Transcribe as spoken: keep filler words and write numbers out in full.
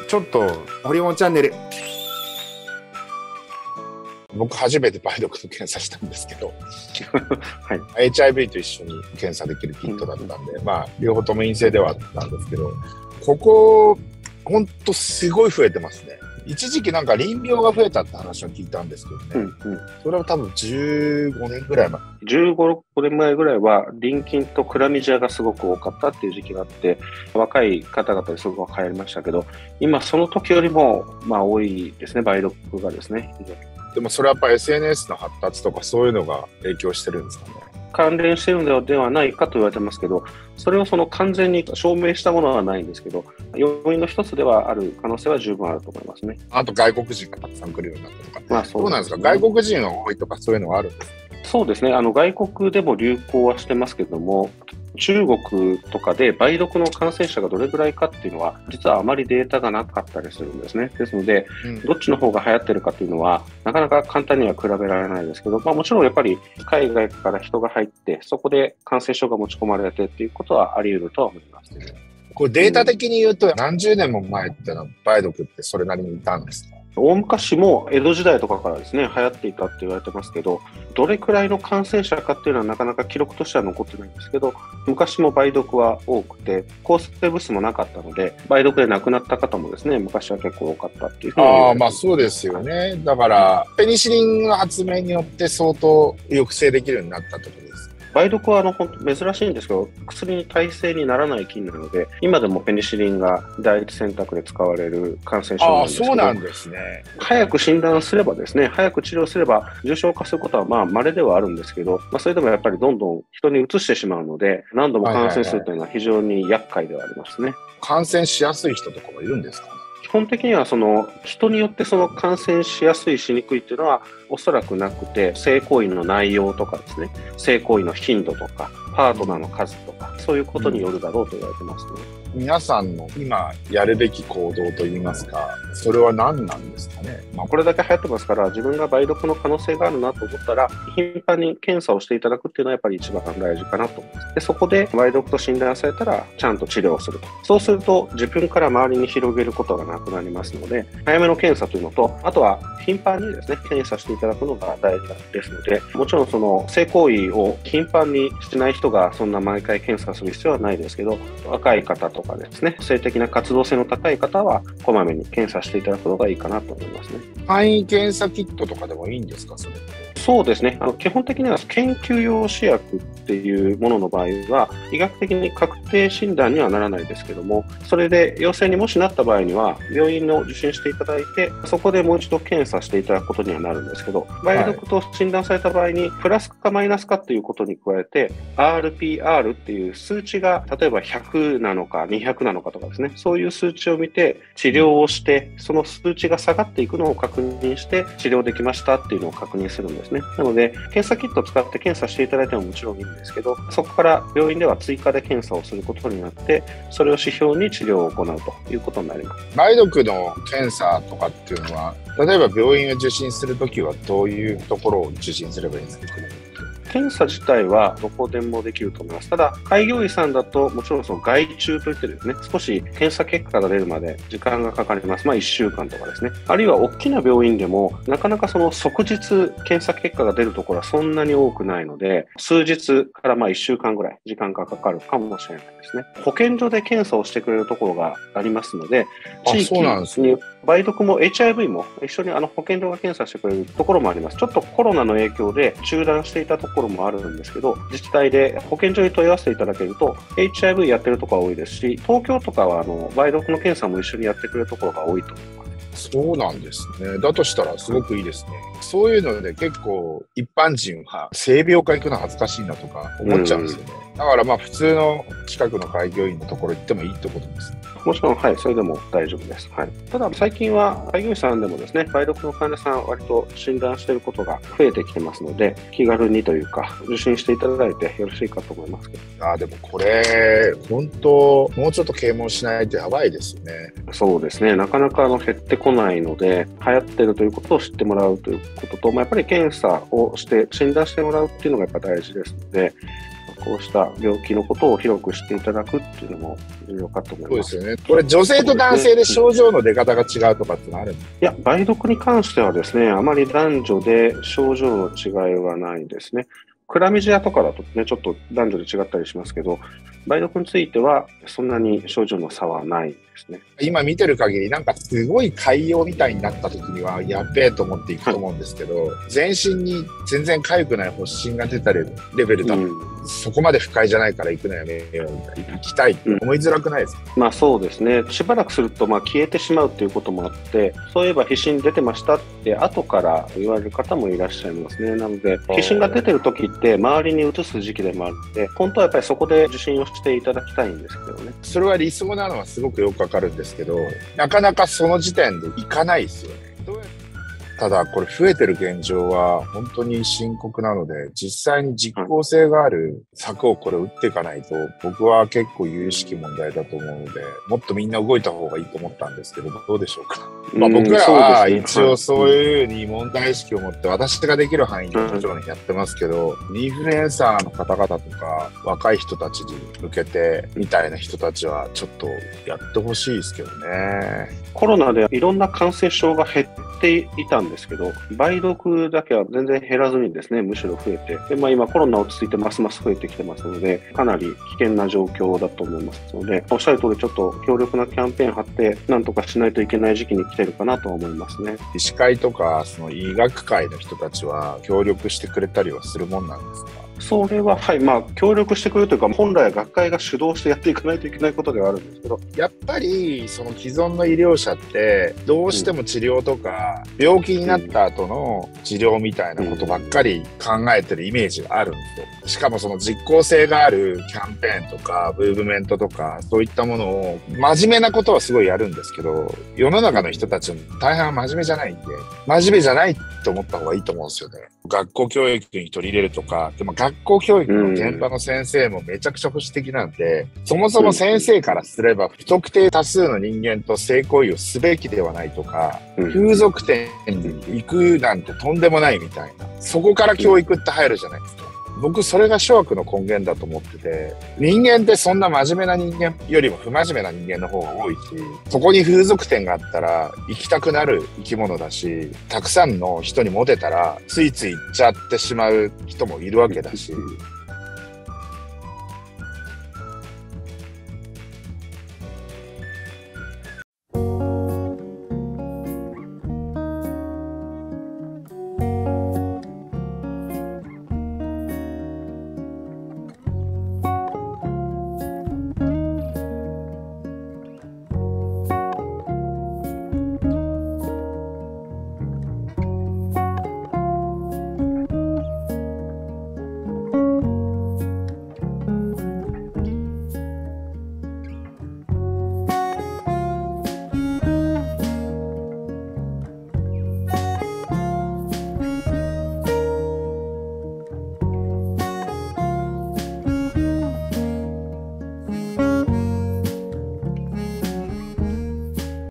ちょっとホリモンチャンネル、僕初めて梅毒の検査したんですけど、はい、エイチアイブイ と一緒に検査できるキットだったんで、うん、まあ両方とも陰性ではあったんですけど、ここほんとすごい増えてますね。一時期なんか淋病が増えたって話を聞いたんですけどね、うんうん、それは多分じゅうごねんぐらい前、 じゅうご、ろくねんまえぐらいは淋菌とクラミジアがすごく多かったっていう時期があって、若い方々ですごく流行りましたけど、今その時よりもまあ多いですね、梅毒がですね。 でもそれはやっぱ エスエヌエス の発達とかそういうのが影響してるんですかね。 関連しているのではないかと言われてますけど、それをその完全に証明したものはないんですけど、要因の一つではある可能性は十分あると思いますね。 あと外国人がたくさん来るようになったとか、まあそう、どうなんですか、外国人が多いとかそういうのはあるんですか。 そうですね、あの外国でも流行はしてますけども、中国とかで梅毒の感染者がどれぐらいかっていうのは、実はあまりデータがなかったりするんですね。ですので、うん、どっちの方が流行ってるかっていうのは、なかなか簡単には比べられないですけど、まあ、もちろんやっぱり海外から人が入って、そこで感染症が持ち込まれてっていうことはあり得るとは思います。 これデータ的に言うと、何十年も前ってのは梅毒ってそれなりにいたんですか。 大昔も江戸時代とかからですね、流行っていたって言われてますけど、どれくらいの感染者かっていうのはなかなか記録としては残ってないんですけど、昔も梅毒は多くて、抗生物質もなかったので、梅毒で亡くなった方もですね、昔は結構多かったっていうふうに。 ああ、まあそうですよね。だから、ペニシリンの発明によって相当抑制できるようになったってことです。 梅毒はあの本当珍しいんですけど、薬に耐性にならない菌なので、今でもペニシリンが第一選択で使われる感染症なんですけど、 あ、そうなんですね。 早く診断すればですね、早く治療すれば重症化することはまあ稀ではあるんですけど、まあ、それでもやっぱりどんどん人に移してしまうので、何度も感染するというのは非常に厄介ではありますね。はいはいはい、 感染しやすい人とかもいるんですかね。 基本的にはその人によってその感染しやすいしにくいっていうのはおそらくなくて、性行為の内容とかですね、性行為の頻度とかパートナーの数とか、そういうことによるだろうと言われてますね。 うん、皆さんの今やるべき行動といいますか、それは何なんですかね。 まあ、これだけ流行ってますから、自分が梅毒の可能性があるなと思ったら、頻繁に検査をしていただくっていうのはやっぱり一番大事かなと思います。で、そこで梅毒と診断されたら、ちゃんと治療をすると。そうすると、自分から周りに広げることがなくなりますので、早めの検査というのと、あとは頻繁にですね、検査していただくのが大事ですので、もちろんその性行為を頻繁にしない人がそんな毎回検査する必要はないですけど、若い方とかですね、性的な活動性の高い方は、こまめに検査していただくのがいいかなと思いますね。 簡易検査キットとかでもいいんですか、それ。 そうですね。あの基本的には研究用試薬っていうものの場合は、医学的に確定診断にはならないですけども、それで陽性にもしなった場合には、病院の受診していただいて、そこでもう一度検査していただくことにはなるんですけど、梅毒と診断された場合に、プラスかマイナスかっていうことに加えて、アールピーアール っていう数値が、例えばひゃくなのかにひゃくなのかとかですね、そういう数値を見て治療をして、その数値が下がっていくのを確認して、治療できましたっていうのを確認するんですね。なので、検査キットを使って検査していただいてももちろんいいんですけど、そこから病院では追加で検査をすることになって、それを指標に治療を行うということになります。 梅毒の検査とかっていうのは、例えば病院を受診するときはどういうところを受診すればいいんですか？ 検査自体はどこでもできると思います。ただ、開業医さんだと、もちろんその外注といってですね、少し検査結果が出るまで時間がかかります。まあいっしゅうかんとかですね。あるいは大きな病院でも、なかなかその即日検査結果が出るところはそんなに多くないので、数日からまあいっしゅうかんぐらい時間がかかるかもしれないですね。保健所で検査をしてくれるところがありますので、地域に梅毒も エイチアイブイ も一緒にあの保健所が検査してくれるところもあります。ちょっとコロナの影響で中断していたところもあるんですけど、自治体で保健所に問い合わせていただけると エイチアイブイ やってるところが多いですし、東京とかはあの梅毒の検査も一緒にやってくれるところが多いと思います。 そうなんですね。だとしたらすごくいいですね。そういうので結構一般人は性病科行くの恥ずかしいなとか思っちゃうんですよね。うん、だからまあ普通の近くの開業医のところ行ってもいいってことですね。 もちろん、はい、それでも大丈夫です。はい、ただ、最近は開業医さんでもですね、梅毒の患者さん、割と診断していることが増えてきてますので、気軽にというか、受診していただいてよろしいかと思いますけど。 あ、でもこれ、本当、もうちょっと啓蒙しないとやばいですよね。 そうですね、なかなかあの減ってこないので、流行っているということを知ってもらうということと、まあ、やっぱり検査をして、診断してもらうっていうのがやっぱ大事ですので、 こうした病気のことを広く知っていただくっていうのも重要かと思います。 そうですよね。これ女性と男性で症状の出方が違うとかってのあるんですか？ いや、梅毒に関してはですね、あまり男女で症状の違いはないですね。クラミジアとかだとね、ちょっと男女で違ったりしますけど、梅毒についてはそんなに症状の差はないですね。 今見てる限り、なんかすごい潰瘍みたいになった時にはやっべえと思っていくと思うんですけど、はい、全身に全然痒くない発疹が出たレベルだと、うん、そこまで不快じゃないから行くのやめようみたいな、行きたいって思いづらくないですか？ うん、まあそうですね。しばらくするとまあ消えてしまうということもあって、そういえば皮疹出てましたって後から言われる方もいらっしゃいますね。なので皮疹が出てる時って周りに移す時期でもあるので、本当はやっぱりそこで受診をしていただきたいんですけどね。 それは理想なのはすごくよくわかるんですけど、なかなかその時点で行かないですよね。ただこれ増えてる現状は本当に深刻なので、実際に実効性がある策をこれ打っていかないと、僕は結構有識問題だと思うので、もっとみんな動いた方がいいと思ったんですけど、どうでしょうか。まあ僕らは一応そういうふうに問題意識を持って私ができる範囲でもちろんやってますけど、インフルエンサーの方々とか若い人たちに向けてみたいな人たちはちょっとやってほしいですけどね。 コロナでいろんな感染症が減っていたんですけど、梅毒だけは全然減らずにですね、むしろ増えて、で、まあ、今コロナ落ち着いてますます増えてきてますので、かなり危険な状況だと思いますので、おっしゃる通りちょっと強力なキャンペーン張ってなんとかしないといけない時期に来てるかなとは思いますね。 医師会とかその医学会の人たちは協力してくれたりはするもんなんですか？ それは、はい、まあ、協力してくれるというか、本来は学会が主導してやっていかないといけないことではあるんですけど、 やっぱり、その既存の医療者って、どうしても治療とか、病気になった後の治療みたいなことばっかり考えてるイメージがあるんですよ。しかもその実効性があるキャンペーンとか、ムーブメントとか、そういったものを、真面目なことはすごいやるんですけど、世の中の人たちも大半は真面目じゃないんで、真面目じゃないって思った方がいいと思うんですよね。学校教育に取り入れるとか、でも学校教育の現場の先生もめちゃくちゃ保守的なんで、そもそも先生からすれば不特定多数の人間と性行為をすべきではないとか、風俗店に行くなんてとんでもないみたいな、そこから教育って入るじゃないですか。僕それが諸悪の根源だと思ってて、人間ってそんな真面目な人間よりも不真面目な人間の方が多いし、そこに風俗店があったら行きたくなる生き物だし、たくさんの人にモテたらついつい行っちゃってしまう人もいるわけだし、